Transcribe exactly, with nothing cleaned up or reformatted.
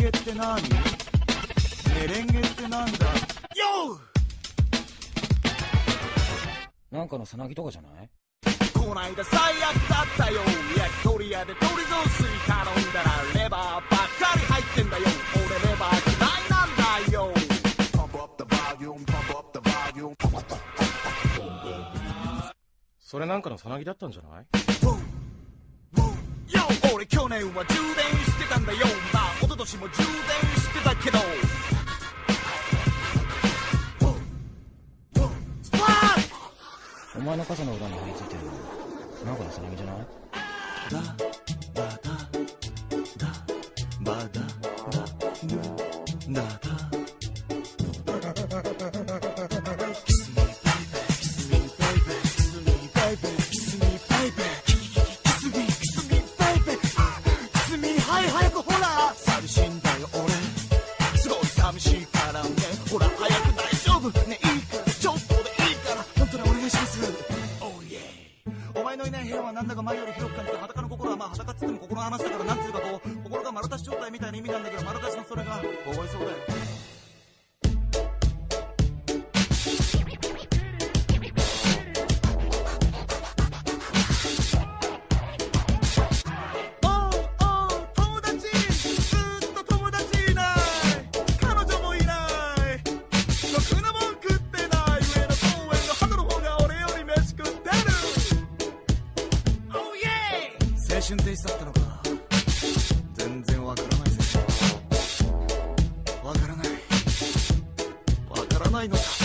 ゲって何？メレンゲってなんだよ。 なんかのさなぎとかじゃない？ こないだ最悪だったよ。焼き鳥屋で鶏雑炊頼んだらレバーばっかり入ってんだよ。俺レバー嫌いなんだよ。 それなんかのさなぎだったんじゃない？ よ俺去年は充電してたんだよ。まあ一昨年も充電してたけどスパーお前の傘の裏に張り付いてるのなんかのさなぎじゃない？ だバダだバダだぬだだ寂しいからね、ほら早く大丈夫ね、いいからちょっとでいいから本当にお願いします。 Oh yeah。 お前のいない部屋はなんだか前より広く感じて、裸の心はまあ裸っつっても心の話だから、なんつうかこう心が丸出し状態みたいな意味なんだけど、丸出しのそれが凍えそうだよ。青春っていつだったのか全然わからないぜ。わからないわからないのか。